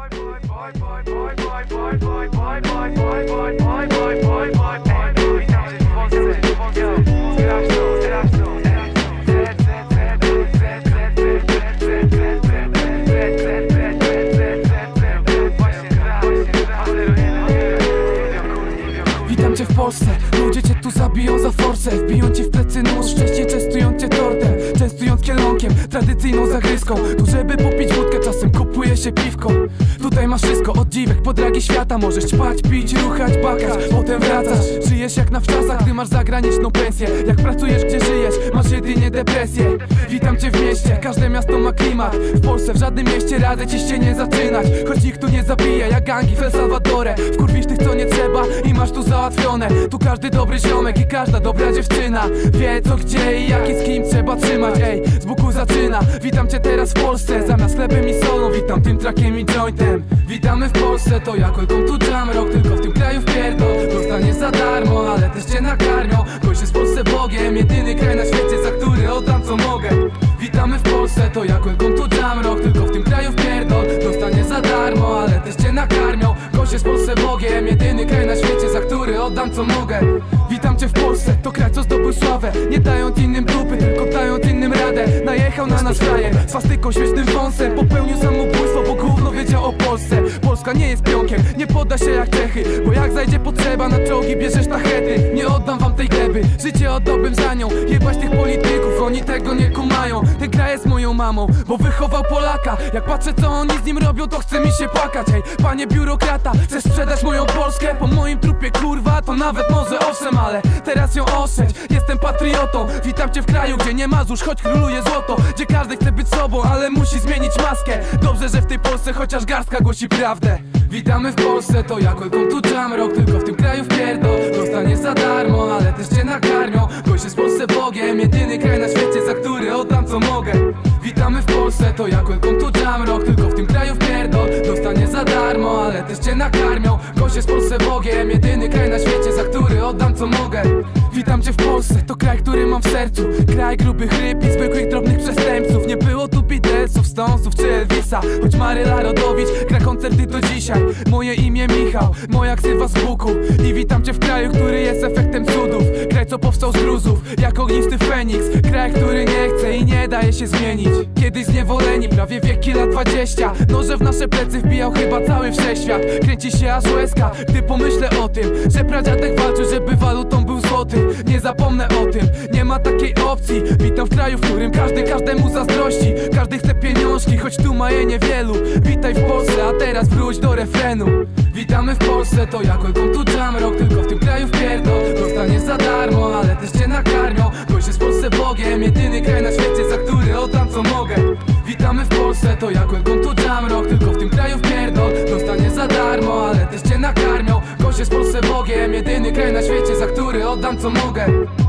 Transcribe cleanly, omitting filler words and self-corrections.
Witam cię w Polsce, ludzie cię tu zabiją za forsę. Wbiją ci w plecy nóż, wcześniej częstują cię tortem, częstując kielonkiem, tradycyjną zagryzką. Tu żeby popić wódkę, czasem kupuje się piwko. Tutaj masz wszystko, od dziwek po dragi świata. Możesz ćpać, pić, ruchać, bakać, potem wracasz. Żyjesz jak na wczasach, gdy masz zagraniczną pensję. Jak pracujesz, gdzie żyjesz, masz jedynie depresję. Witam cię w mieście, każde miasto ma klimat. W Polsce w żadnym mieście radzę ci się nie zaczynać, choć nikt tu nie zabija jak gangi w El Salvadorze. Wkurwisz tych co nie trzeba i masz tu załatwione. Tu każdy dobry ziomek i każda dobra dziewczyna wie co gdzie i jak i z kim trzeba trzymać. Ej, z boku zaczyna. Witam cię teraz w Polsce, zamiast chlebem i solą witam tym trackiem i jointem. Witamy w Polsce, to jak welcome to Jamrock. Tylko w tym kraju wpierdol dostaniesz za darmo, ale też cię nakarmią. Gość jest w Polsce Bogiem, jedyny kraj na świecie, za który oddam co mogę. Witamy w Polsce, to jak welcome to Jamrock. Tylko w tym kraju wpierdol dostaniesz za darmo, ale też cię nakarmią. Gość jest w Polsce Bogiem, jedyny kraj na świecie, za który oddam co mogę. Witam cię w Polsce, to kraj co zdobył sławę, nie dając innym dupy, tylko dając innym radę. Najechał na nas frajer, swastyką, świecznym wąsem, popełnił samobójstwo, bo gówno wiedział o Polsce. Polska nie jest pionkiem, nie podda się jak Czechy, bo jak zajdzie potrzeba, na czołgi bierzesz tachety. Nie oddam wam tej gleby, życie oddałbym za nią. Jebać tych polityków, oni tego nie kumają. Ten kraj jest moją mamą, bo wychował Polaka. Jak patrzę co oni z nim robią, to chce mi się płakać. Hej, panie biurokrata, chcesz sprzedać moją Polskę? Po moim trupie kurwa, to nawet może owszem, ale teraz ją oszczędź, jestem patriotą. Witam cię w kraju, gdzie nie ma złóż, choć króluje złoto. Gdzie każdy chce być sobą, ale musi zmienić maskę. Dobrze, że w tej Polsce chociaż garstka głosi prawdę. Witamy w Polsce, to jak welcome to Jamrock. Tylko w tym kraju wpierdol dostaniesz za darmo, ale też cię nakarmią. Gość jest w Polsce Bogiem, jedyny kraj na świecie, za który oddam co mogę. Witamy w Polsce, to jak welcome to Jamrock. Tylko w tym kraju wpierdol dostaniesz za darmo, ale też cię nakarmią. Gość jest w Polsce Bogiem, jedyny kraj na świecie, za który oddam co mogę. Witam cię w Polsce, to kraj, który mam w sercu. Kraj grubych ryb i zwykłych drobnych przestępców. Nie było tu Beatlesów, Stonesów czy Elvisa, choć Maryla Rodowicz gra koncerty do dzisiaj. Moje imię Michał, moja ksywa z Buku. I witam cię w kraju, który jest efektem cudów. Kraj co powstał z gruzów, jak ognisty Feniks. Kraj, który nie chce i nie daje się zmienić. Kiedyś zniewoleni, prawie wieki lat 20. Noże w nasze plecy wbijał chyba cały wszechświat. Kręci się aż łezka, gdy pomyślę o tym, że pradziadek walczył, żeby walutą był złoty. Nie zapomnę o tym, nie ma takiej opcji. Witam w kraju, w którym każdy każdemu zazdrości. Każdy chce pieniążki, choć tu ma je niewielu. Witaj w Polsce, a teraz wróć do refrenu. Witamy w Polsce, to jak welcome to Jamrock. Tylko w tym kraju wpierdol dostaniesz za darmo, ale też cię nakarmią. Gość jest w Polsce Bogiem, jedyny kraj na świecie, za który oddam co mogę. Witamy w Polsce, to jak welcome to Jamrock. Tylko w tym kraju wpierdol dostaniesz za darmo, ale też cię nakarmią. Gość jest w Polsce Bogiem, jedyny kraj na świecie, za który oddam co mogę.